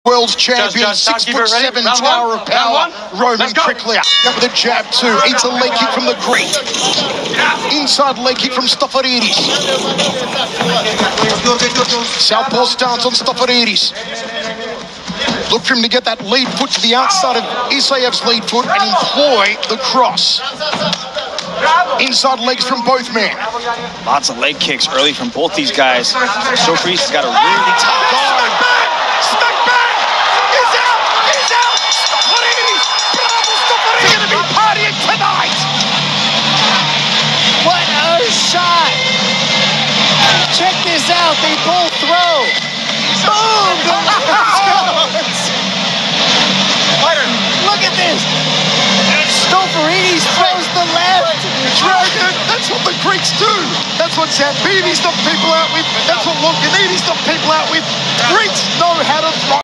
World champion, 6'7", tower of power, Roman quickly up with a jab too, eats a leg kick from the Greek. Inside leg kick from Stofaridis. Southpaw stance on Stofaridis. Look for him to get that lead foot to the outside of Isayev's lead foot and employ the cross. Inside legs from both men. Lots of leg kicks early from both these guys. Stofaridis has got a really tough guard. Smack bang! He's out! He's out! Stofaridis! Bravo, Stofaridis! Going to be partying tonight! What a shot! Check this out, they both throw. Boom! Look at this! Stofaridis throws the left. Dragon, that's what the Greeks do. That's what Zambidis knock people out with. That's what Longanides knock people out with. Greeks know how to throw.